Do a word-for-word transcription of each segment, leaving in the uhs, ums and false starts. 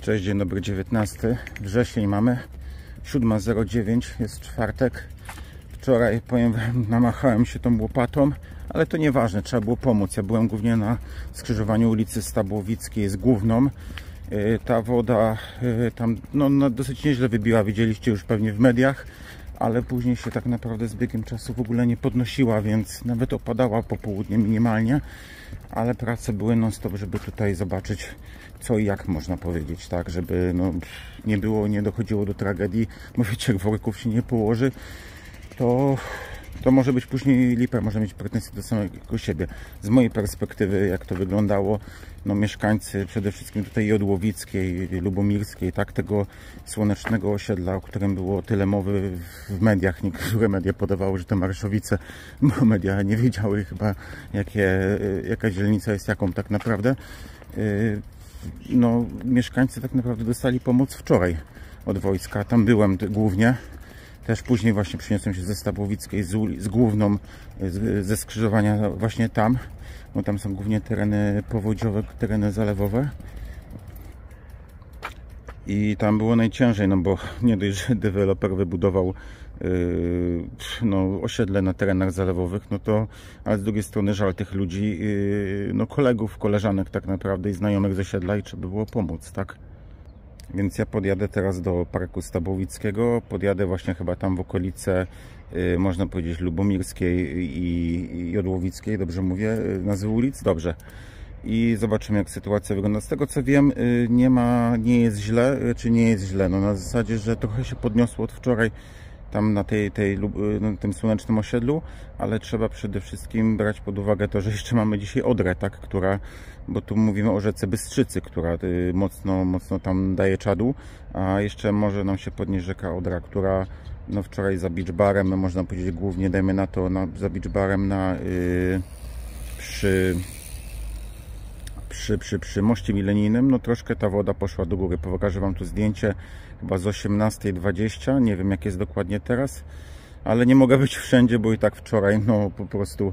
Cześć, dzień dobry, dziewiętnasty września mamy, siódma zero dziewięć, jest czwartek. Wczoraj, powiem wam, namachałem się tą łopatą, ale to nieważne, trzeba było pomóc. Ja byłem głównie na skrzyżowaniu ulicy Stabłowickiej z Główną. Ta woda tam no, no, dosyć nieźle wybiła, widzieliście już pewnie w mediach, ale później się tak naprawdę z biegiem czasu w ogóle nie podnosiła, więc nawet opadała po południu minimalnie, ale prace były non stop, żeby tutaj zobaczyć co i jak, można powiedzieć, tak, żeby no, nie było, nie dochodziło do tragedii, bo wiecie, jak worków się nie położy, to, to może być później lipa, może mieć pretensje do samego siebie. Z mojej perspektywy, jak to wyglądało, no mieszkańcy przede wszystkim tutaj Jodłowickiej, Lubomirskiej, tak, tego słonecznego osiedla, o którym było tyle mowy w mediach, niektóre media podawały, że to Marszowice, bo media nie wiedziały chyba, jakie, jaka dzielnica jest jaką tak naprawdę. No, mieszkańcy tak naprawdę dostali pomoc wczoraj od wojska, tam byłem głównie. Też później właśnie przyniosłem się ze Stabłowickiej, z, z Główną, z, ze skrzyżowania właśnie tam, bo tam są głównie tereny powodziowe, tereny zalewowe. I tam było najciężej, no bo nie dość, że deweloper wybudował yy, no, osiedle na terenach zalewowych, no to, ale z drugiej strony żal tych ludzi, yy, no kolegów, koleżanek tak naprawdę i znajomych z osiedla i trzeba było pomóc, tak? Więc ja podjadę teraz do Parku Stabłowickiego, podjadę właśnie chyba tam w okolice, yy, można powiedzieć, Lubomirskiej i, i Jodłowickiej, dobrze mówię, nazwy ulic? Dobrze. I zobaczymy, jak sytuacja wygląda. Z tego co wiem, yy, nie ma, nie jest źle, yy, czy nie jest źle, no na zasadzie, że trochę się podniosło od wczoraj tam na tej, tej, yy, na tym słonecznym osiedlu, ale trzeba przede wszystkim brać pod uwagę to, że jeszcze mamy dzisiaj Odrę, tak, która, bo tu mówimy o rzece Bystrzycy, która yy, mocno, mocno tam daje czadu, a jeszcze może nam się podnieść rzeka Odra, która no wczoraj za beach barem, można powiedzieć głównie, dajmy na to, na, za beach barem na, yy, przy Przy, przy, przy moście milenijnym, no troszkę ta woda poszła do góry. Pokażę wam tu zdjęcie chyba z osiemnastej dwadzieścia, nie wiem jak jest dokładnie teraz, ale nie mogę być wszędzie, bo i tak wczoraj no po prostu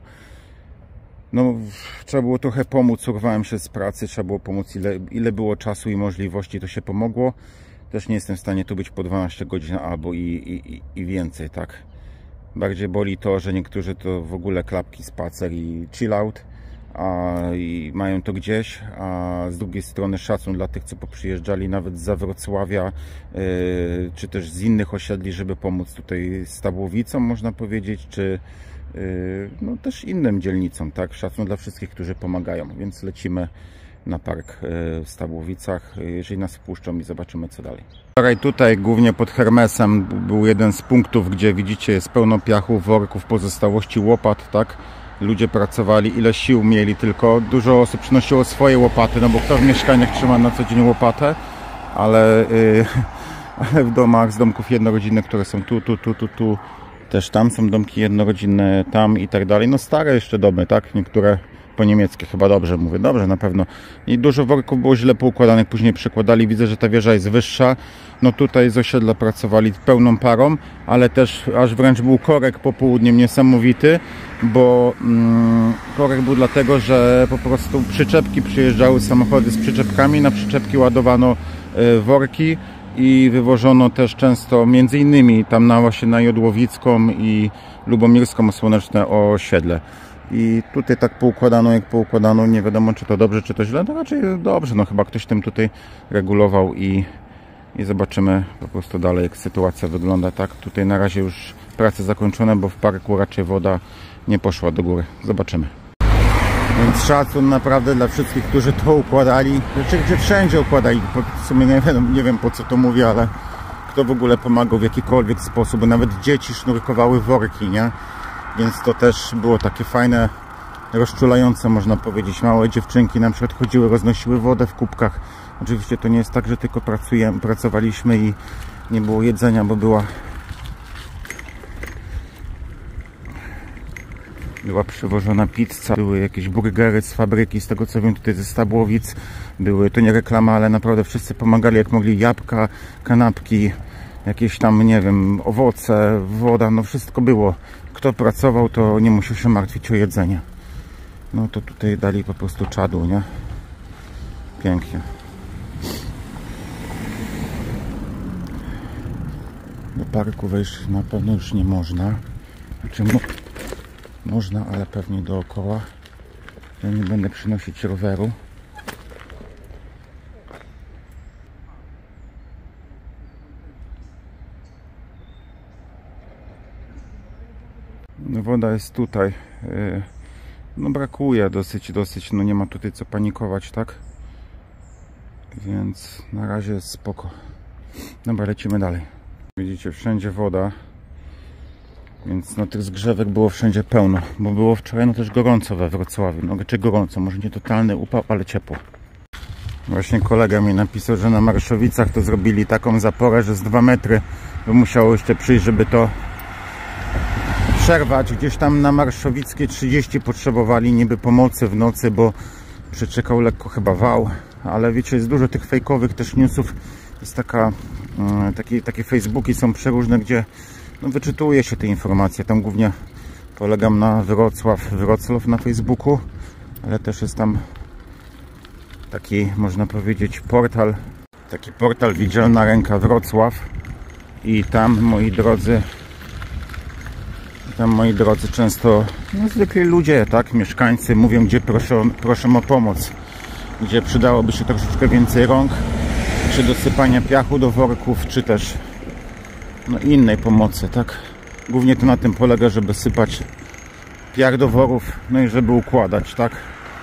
no trzeba było trochę pomóc, urwałem się z pracy, trzeba było pomóc ile, ile było czasu i możliwości, to się pomogło. Też nie jestem w stanie tu być po dwanaście godzin albo i, i, i więcej, tak. Bardziej boli to, że niektórzy to w ogóle klapki, spacer i chill out, a i mają to gdzieś, a z drugiej strony szacun dla tych, co poprzyjeżdżali nawet z Wrocławia, yy, czy też z innych osiedli, żeby pomóc tutaj Stabłowicom, można powiedzieć, czy yy, no też innym dzielnicom, tak? Szacun dla wszystkich, którzy pomagają, więc lecimy na park w Stabłowicach, jeżeli nas wpuszczą i zobaczymy co dalej. Wczoraj tutaj, głównie pod Hermesem, był jeden z punktów, gdzie widzicie, jest pełno piachu, worków, pozostałości łopat, tak? Ludzie pracowali, ile sił mieli tylko. Dużo osób przynosiło swoje łopaty, no bo kto w mieszkaniach trzyma na co dzień łopatę, ale, yy, ale w domach z domków jednorodzinnych, które są tu, tu, tu, tu, tu, też tam są domki jednorodzinne, tam i tak dalej. No stare jeszcze domy, tak? Niektóre po niemieckie, chyba dobrze mówię, dobrze na pewno. I dużo worków było źle poukładanych, później przekładali. Widzę, że ta wieża jest wyższa. No tutaj z osiedla pracowali pełną parą, ale też aż wręcz był korek popołudniem niesamowity, bo mm, korek był dlatego, że po prostu przyczepki przyjeżdżały, samochody z przyczepkami, na przyczepki ładowano y, worki i wywożono też często między innymi tam na właśnie na Jodłowicką i Lubomirską słoneczne osiedle. I tutaj tak poukładano, jak poukładano, nie wiadomo czy to dobrze, czy to źle, no raczej dobrze, no chyba ktoś tym tutaj regulował i, i zobaczymy po prostu dalej, jak sytuacja wygląda, tak. Tutaj na razie już prace zakończone, bo w parku raczej woda nie poszła do góry, zobaczymy. Więc szacun naprawdę dla wszystkich, którzy to układali, znaczy wszędzie układali, w sumie nie wiem, nie wiem po co to mówię, ale kto w ogóle pomagał w jakikolwiek sposób, bo nawet dzieci sznurkowały worki, nie? Więc to też było takie fajne, rozczulające, można powiedzieć. Małe dziewczynki na przykład chodziły, roznosiły wodę w kubkach. Oczywiście to nie jest tak, że tylko pracujemy, pracowaliśmy i nie było jedzenia, bo była była przywożona pizza, były jakieś burgery z fabryki, z tego co wiem tutaj ze Stabłowic. Były, to nie reklama, ale naprawdę wszyscy pomagali jak mogli, jabłka, kanapki, jakieś tam, nie wiem, owoce, woda, no wszystko było. Kto pracował, to nie musiał się martwić o jedzenie. No to tutaj dali po prostu czadu, nie? Pięknie. parku wejść na pewno już nie można. Znaczy mo można, ale pewnie dookoła. Ja nie będę przynosić roweru. No, woda jest tutaj. No brakuje dosyć, dosyć. No nie ma tutaj co panikować, tak? Więc na razie jest spoko. Dobra, lecimy dalej. Widzicie, wszędzie woda. Więc no tych zgrzewek było wszędzie pełno. Bo było wczoraj no też gorąco we Wrocławiu. No czy gorąco, może nie totalny upał, ale ciepło. Właśnie kolega mi napisał, że na Marszowicach to zrobili taką zaporę, że z dwa metry by musiało jeszcze przyjść, żeby to przerwać. Gdzieś tam na Marszowickie trzydzieści potrzebowali niby pomocy w nocy, bo przeczekał lekko chyba wał. Ale wiecie, jest dużo tych fejkowych też newsów. Jest taka, takie, takie Facebooki są przeróżne, gdzie no, wyczytuje się te informacje. Tam głównie polegam na Wrocław, Wrocław na Facebooku, ale też jest tam taki, można powiedzieć, portal, taki portal Widzialna Ręka Wrocław i tam, moi drodzy, tam, moi drodzy, często no, zwykli ludzie, tak, mieszkańcy mówią, gdzie proszą, proszą o pomoc, gdzie przydałoby się troszeczkę więcej rąk, czy do sypania piachu do worków, czy też no, innej pomocy, tak. Głównie to na tym polega, żeby sypać piach do worów, no i żeby układać, tak.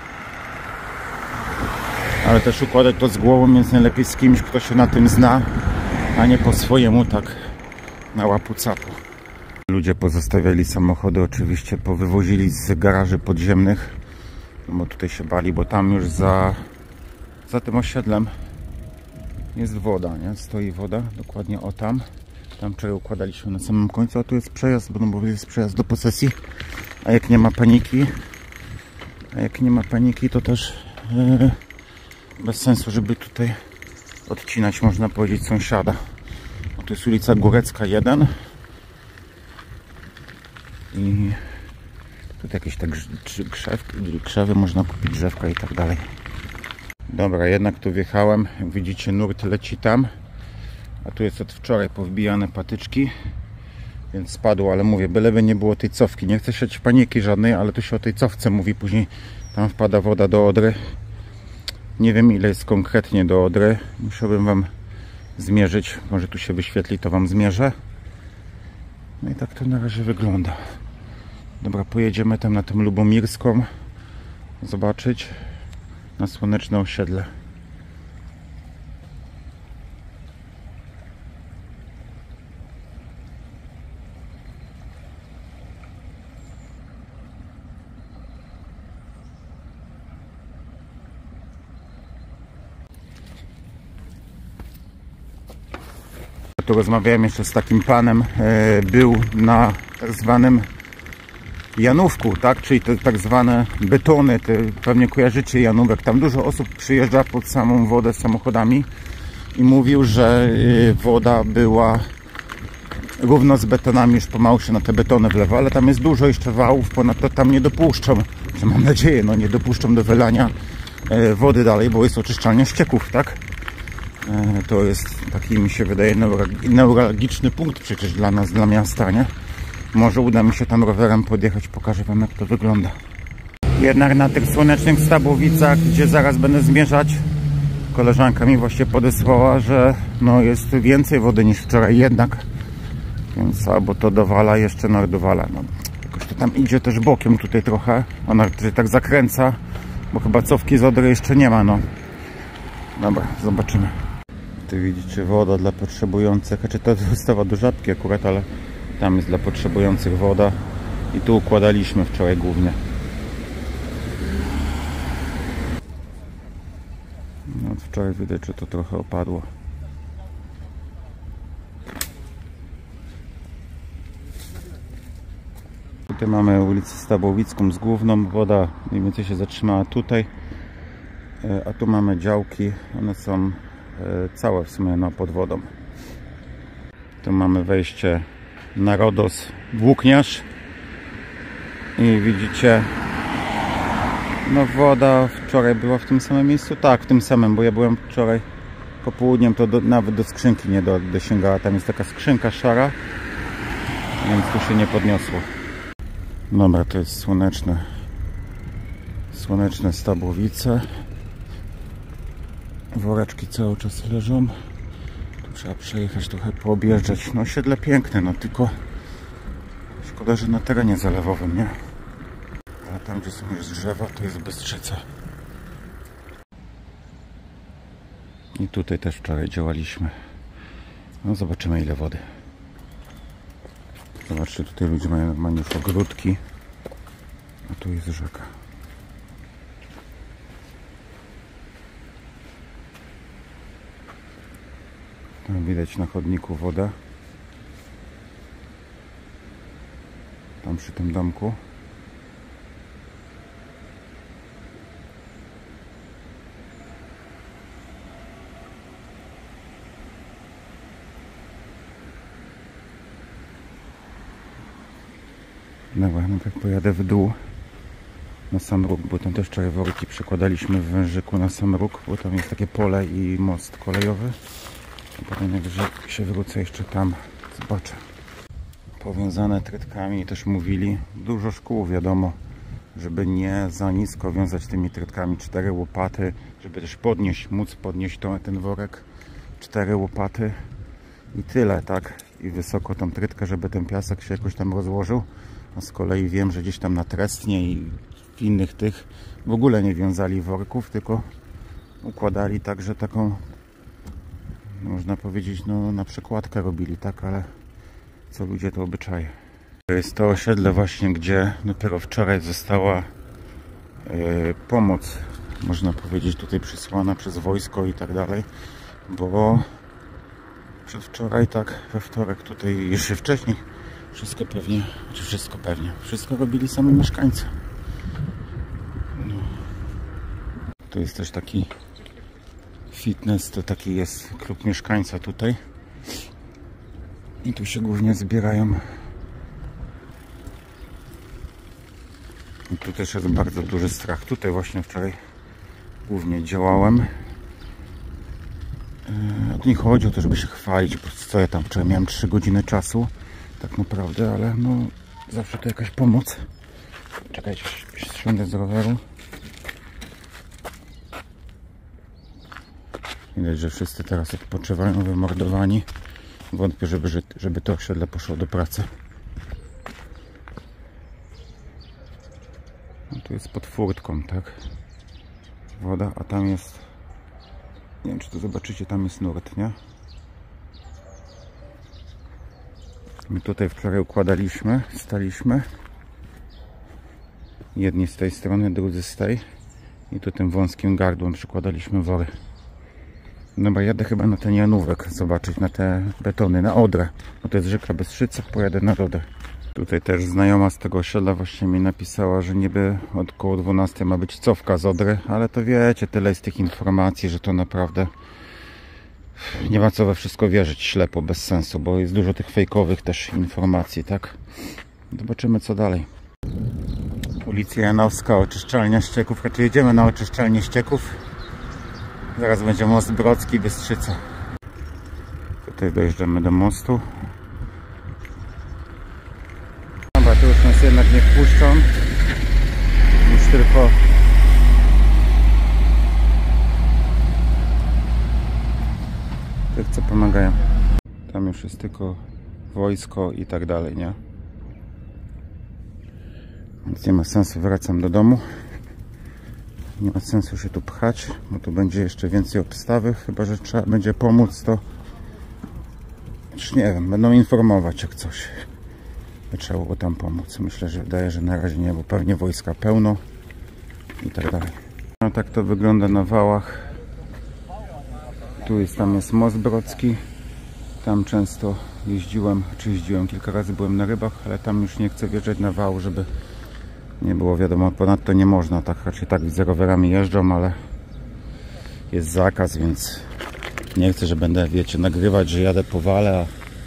Ale też układać to z głową, więc najlepiej z kimś, kto się na tym zna, a nie po swojemu, tak na łapu capu. Ludzie pozostawiali samochody, oczywiście powywozili z garaży podziemnych, bo tutaj się bali, bo tam już za, za tym osiedlem jest woda, nie? Stoi woda, dokładnie o tam. Tam wczoraj układaliśmy na samym końcu, a tu jest przejazd, no bo jest przejazd do posesji. A jak nie ma paniki, a jak nie ma paniki, to też yy, bez sensu, żeby tutaj odcinać, można powiedzieć, sąsiada. O, to jest ulica Górecka jeden. I tutaj jakieś tak krzewki, krzewy, można kupić drzewka i tak dalej. Dobra, jednak tu wjechałem. Jak widzicie, nurt leci tam. A tu jest od wczoraj powbijane patyczki. Więc spadło, ale mówię, byleby nie było tej cofki. Nie chcę siać paniki żadnej, ale tu się o tej cofce mówi. Później tam wpada woda do Odry. Nie wiem, ile jest konkretnie do Odry. Musiałbym wam zmierzyć. Może tu się wyświetli, to wam zmierzę. No i tak to na razie wygląda. Dobra, pojedziemy tam na tę Lubomirską zobaczyć, na słoneczne osiedle. Tu rozmawiałem jeszcze z takim panem, był na tak zwanym Janówku, tak? Czyli te tak zwane betony, te, pewnie kojarzycie Janówek. Tam dużo osób przyjeżdża pod samą wodę z samochodami i mówił, że woda była równo z betonami, już pomału się na te betony wlewa, ale tam jest dużo jeszcze wałów, ponadto tam nie dopuszczą, że mam nadzieję, no nie dopuszczą do wylania wody dalej, bo jest oczyszczalnia ścieków, tak? To jest taki, mi się wydaje, neuralgiczny punkt przecież dla nas, dla miasta, nie? Może uda mi się tam rowerem podjechać, pokażę wam, jak to wygląda. Jednak na tych słonecznych Stabowicach, gdzie zaraz będę zmierzać, koleżanka mi właśnie podesłała, że no jest więcej wody niż wczoraj jednak. Więc albo to dowala, jeszcze no dowala. No, jakoś to tam idzie też bokiem tutaj trochę. Ona tutaj tak zakręca, bo chyba cofki z Odry jeszcze nie ma, no. Dobra, zobaczymy. Tu widzicie, woda dla potrzebujących. Znaczy to dostawa do Żabki akurat, ale tam jest dla potrzebujących woda. I tu układaliśmy wczoraj głównie. No, wczoraj widać, że to trochę opadło. Tutaj mamy ulicę Stabowicką z główną. Woda mniej więcej się zatrzymała tutaj. A tu mamy działki. One są całe w sumie no, pod wodą. Tu mamy wejście na Rodos Włókniarz. I widzicie, no woda wczoraj była w tym samym miejscu? Tak, w tym samym, bo ja byłem wczoraj Popołudniem to do, nawet do skrzynki nie do, dosięgała. Tam jest taka skrzynka szara, więc tu się nie podniosło. Dobra, to jest słoneczne, słoneczne Stabłowice. Woreczki cały czas leżą. Tu trzeba przejechać, trochę poobjeżdżać. No osiedle piękne, no tylko szkoda, że na terenie zalewowym, nie? A tam, gdzie są już drzewa, to jest Bystrzyca. I tutaj też wczoraj działaliśmy. No zobaczymy, ile wody. Zobaczcie, tutaj ludzie mają normalnie już ogródki. A tu jest rzeka. Tam widać na chodniku wodę. Tam przy tym domku. Dobra, no tak pojadę w dół na sam róg, bo tam też wczoraj worki przekładaliśmy w Wężyku na sam róg, bo tam jest takie pole i most kolejowy. A potem jak się wrócę jeszcze tam, zobaczę. Powiązane trytkami też mówili, dużo szkół wiadomo, żeby nie za nisko wiązać tymi trytkami, cztery łopaty, żeby też podnieść, móc podnieść tą, ten worek, cztery łopaty i tyle, tak? I wysoko tą trytkę, żeby ten piasek się jakoś tam rozłożył. A z kolei wiem, że gdzieś tam na Trestnie i w innych tych w ogóle nie wiązali worków, tylko układali tak, że taką, można powiedzieć, no na przekładkę robili, tak, ale co ludzie to obyczaje. To jest to osiedle właśnie, gdzie dopiero wczoraj została yy, pomoc, można powiedzieć, tutaj przysłana przez wojsko i tak dalej, bo przedwczoraj, tak, we wtorek tutaj, jeszcze wcześniej, wszystko pewnie, czy wszystko pewnie, wszystko robili sami mieszkańcy. No. To jest też taki fitness, to taki jest klub mieszkańca tutaj. I tu się głównie zbierają. I tu też jest bardzo duży strach. Tutaj właśnie wczoraj głównie działałem. Yy, nie chodzi o to, żeby się chwalić, bo co ja tam wczoraj miałem trzy godziny czasu. Tak naprawdę, ale no zawsze to jakaś pomoc. Czekajcie, ściągnę z roweru. Widać, że wszyscy teraz odpoczywają, wymordowani. Wątpię, żeby, żeby to osiedle poszło do pracy. No, tu jest pod furtką, tak? Woda, a tam jest... Nie wiem, czy to zobaczycie, tam jest nurt, nie? My tutaj wczoraj układaliśmy, staliśmy. Jedni z tej strony, drudzy z tej. I tu tym wąskim gardłem przykładaliśmy wory. Dobra, jadę chyba na ten Janówek zobaczyć, na te betony, na Odrę. Bo to jest rzeka Bystrzyca, pojadę na Odrę. Tutaj też znajoma z tego osiedla właśnie mi napisała, że niby od koło dwunastej ma być cofka z Odry, ale to wiecie, tyle jest tych informacji, że to naprawdę nie ma co we wszystko wierzyć ślepo, bez sensu, bo jest dużo tych fejkowych też informacji, tak? Zobaczymy, co dalej. Ulica Janowska, oczyszczalnia ścieków, raczej jedziemy na oczyszczalnię ścieków. Zaraz będzie most Brodzki, Bystrzyca. Tutaj dojeżdżamy do mostu. Dobra, tu już nas jednak nie wpuszczą. Już tylko tych, co pomagają. Tam już jest tylko wojsko i tak dalej, nie? Więc nie ma sensu, wracam do domu. Nie ma sensu się tu pchać, bo tu będzie jeszcze więcej obstawy, chyba że trzeba będzie pomóc, to już nie wiem, będą informować jak coś. Trzeba było tam pomóc. Myślę, że wydaje, że na razie nie, bo pewnie wojska pełno i tak dalej. No tak to wygląda na wałach. Tu jest, tam jest most Brodzki. Tam często jeździłem, czy jeździłem kilka razy, byłem na rybach, ale tam już nie chcę wjeżdżać na wał, żeby nie było wiadomo, ponadto nie można, tak raczej tak widzę, rowerami jeżdżą, ale jest zakaz, więc nie chcę, że będę, wiecie, nagrywać, że jadę po wale, a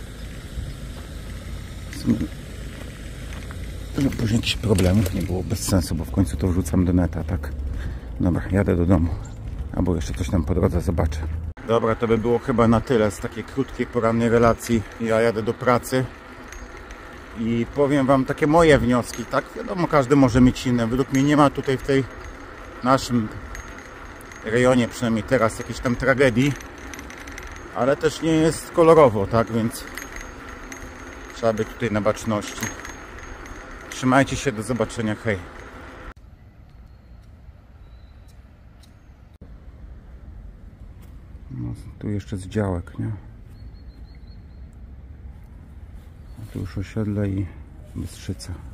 żeby później jakichś problemów nie było, bez sensu, bo w końcu to wrzucam do neta, tak? Dobra, jadę do domu, albo jeszcze coś tam po drodze zobaczę. Dobra, to by było chyba na tyle z takiej krótkiej, porannej relacji. Ja jadę do pracy i powiem wam takie moje wnioski, tak? Wiadomo, każdy może mieć inne. Według mnie nie ma tutaj w tej naszym rejonie, przynajmniej teraz, jakiejś tam tragedii, ale też nie jest kolorowo, tak? Więc trzeba być tutaj na baczności. Trzymajcie się, do zobaczenia, hej. No, tu jeszcze z działek, nie? A tu już osiedle i Bystrzyca.